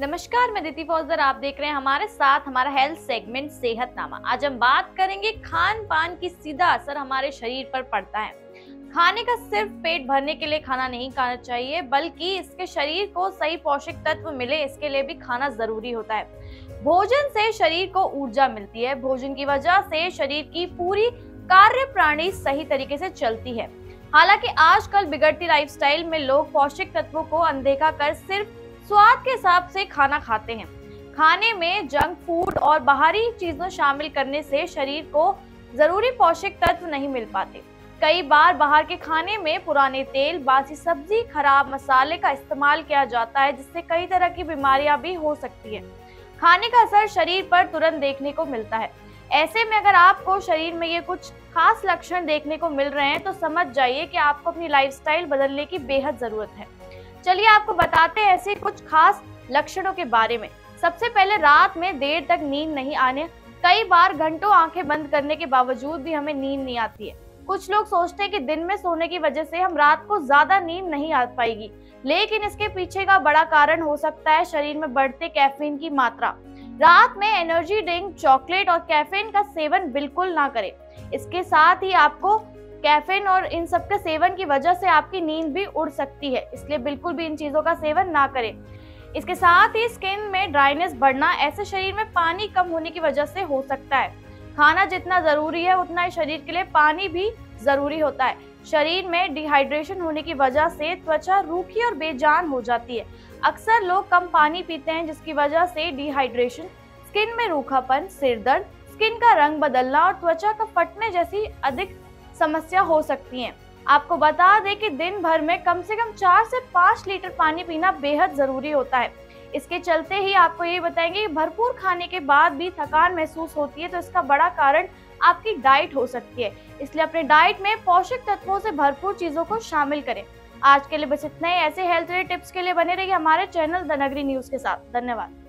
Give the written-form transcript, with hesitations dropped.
नमस्कार, मैं दीदी फौजदार। आप देख रहे हैं हमारे साथ हमारा हेल्थ सेगमेंट सेहतनामा। आज हम बात करेंगे खान पान की सीधा असर हमारे शरीर पर पड़ता है। खाने का सिर्फ पेट भरने के लिए खाना नहीं खाना चाहिए, बल्कि इसके शरीर को सही पोषक तत्व मिले, इसके लिए भी खाना जरूरी होता है। भोजन से शरीर को ऊर्जा मिलती है। भोजन की वजह से शरीर की पूरी कार्य प्रणाली सही तरीके से चलती है। हालांकि आजकल बिगड़ती लाइफस्टाइल में लोग पोषक तत्वों को अनदेखा कर सिर्फ स्वाद के हिसाब से खाना खाते हैं। खाने में जंक फूड और बाहरी चीजों शामिल करने से शरीर को जरूरी पोषक तत्व नहीं मिल पाते। कई बार बाहर के खाने में पुराने तेल, बासी सब्जी, खराब मसाले का इस्तेमाल किया जाता है, जिससे कई तरह की बीमारियां भी हो सकती है। खाने का असर शरीर पर तुरंत देखने को मिलता है। ऐसे में अगर आपको शरीर में ये कुछ खास लक्षण देखने को मिल रहे हैं तो समझ जाइए कि आपको अपनी लाइफस्टाइल बदलने की बेहद जरूरत है। चलिए आपको बताते हैं ऐसे कुछ खास लक्षणों के बारे में। सबसे पहले, रात में देर तक नींद नहीं आने। कई बार घंटों आंखें बंद करने के बावजूद भी हमें नींद नहीं आती है। कुछ लोग सोचते हैं कि दिन में सोने की वजह से हम रात को ज्यादा नींद नहीं आ पाएगी, लेकिन इसके पीछे का बड़ा कारण हो सकता है शरीर में बढ़ते कैफीन की मात्रा। रात में एनर्जी ड्रिंक, चॉकलेट और कैफीन का सेवन बिल्कुल ना करें। इसके साथ ही आपको कैफीन और इन सब के सेवन की वजह से आपकी नींद भी उड़ सकती है, इसलिए बिल्कुल भी इन चीजों का सेवन ना करें। इसके साथ ही स्किन में ड्राइनेस बढ़ना, ऐसे शरीर में पानी कम होने की वजह से हो सकता है। खाना जितना जरूरी है उतना ही शरीर के लिए पानी भी जरूरी होता है। शरीर में डिहाइड्रेशन होने की वजह से त्वचा रूखी और बेजान हो जाती है। अक्सर लोग कम पानी पीते हैं, जिसकी वजह से डिहाइड्रेशन, स्किन में रूखापन, सिर दर्द, स्किन का रंग बदलना और त्वचा का फटने जैसी अधिक समस्या हो सकती हैं। आपको बता दें कि दिन भर में कम से कम 4 से 5 लीटर पानी पीना बेहद जरूरी होता है। इसके चलते ही आपको ये बताएंगे कि भरपूर खाने के बाद भी थकान महसूस होती है, तो इसका बड़ा कारण आपकी डाइट हो सकती है। इसलिए अपने डाइट में पोषक तत्वों से भरपूर चीजों को शामिल करें। आज के लिए बस इतना ही। ऐसे हेल्थ रिलेटेड टिप्स के लिए बने रहिए हमारे चैनल द नगरी न्यूज के साथ। धन्यवाद।